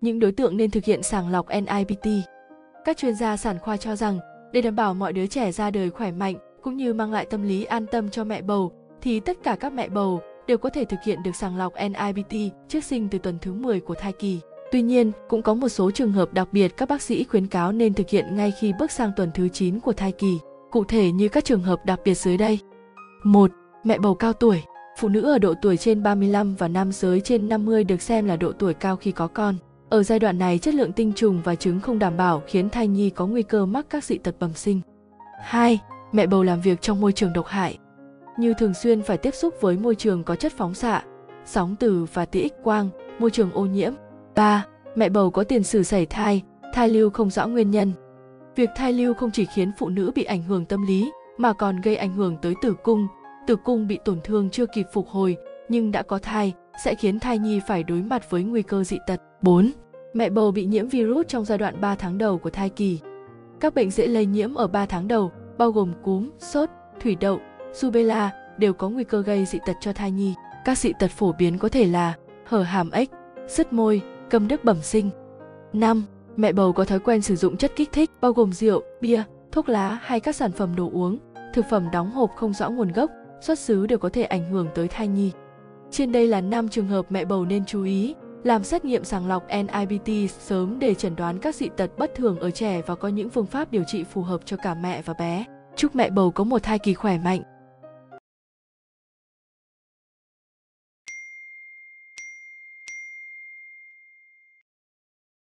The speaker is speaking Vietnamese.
Những đối tượng nên thực hiện sàng lọc NIPT. Các chuyên gia sản khoa cho rằng, để đảm bảo mọi đứa trẻ ra đời khỏe mạnh cũng như mang lại tâm lý an tâm cho mẹ bầu, thì tất cả các mẹ bầu đều có thể thực hiện được sàng lọc NIPT trước sinh từ tuần thứ 10 của thai kỳ. Tuy nhiên, cũng có một số trường hợp đặc biệt các bác sĩ khuyến cáo nên thực hiện ngay khi bước sang tuần thứ 9 của thai kỳ. Cụ thể như các trường hợp đặc biệt dưới đây. 1. Mẹ bầu cao tuổi. Phụ nữ ở độ tuổi trên 35 và nam giới trên 50 được xem là độ tuổi cao khi có con. Ở giai đoạn này, chất lượng tinh trùng và trứng không đảm bảo khiến thai nhi có nguy cơ mắc các dị tật bẩm sinh. 2. Mẹ bầu làm việc trong môi trường độc hại, như thường xuyên phải tiếp xúc với môi trường có chất phóng xạ, sóng từ và tia X quang, môi trường ô nhiễm. 3. Mẹ bầu có tiền sử sảy thai, thai lưu không rõ nguyên nhân. Việc thai lưu không chỉ khiến phụ nữ bị ảnh hưởng tâm lý mà còn gây ảnh hưởng tới tử cung bị tổn thương chưa kịp phục hồi nhưng đã có thai sẽ khiến thai nhi phải đối mặt với nguy cơ dị tật. 4. Mẹ bầu bị nhiễm virus trong giai đoạn 3 tháng đầu của thai kỳ. Các bệnh dễ lây nhiễm ở 3 tháng đầu, bao gồm cúm, sốt, thủy đậu, rubella đều có nguy cơ gây dị tật cho thai nhi. Các dị tật phổ biến có thể là hở hàm ếch, sứt môi, câm điếc bẩm sinh. 5. Mẹ bầu có thói quen sử dụng chất kích thích bao gồm rượu, bia, thuốc lá hay các sản phẩm đồ uống, thực phẩm đóng hộp không rõ nguồn gốc, xuất xứ đều có thể ảnh hưởng tới thai nhi. Trên đây là 5 trường hợp mẹ bầu nên chú ý, làm xét nghiệm sàng lọc NIPT sớm để chẩn đoán các dị tật bất thường ở trẻ và có những phương pháp điều trị phù hợp cho cả mẹ và bé. Chúc mẹ bầu có một thai kỳ khỏe mạnh.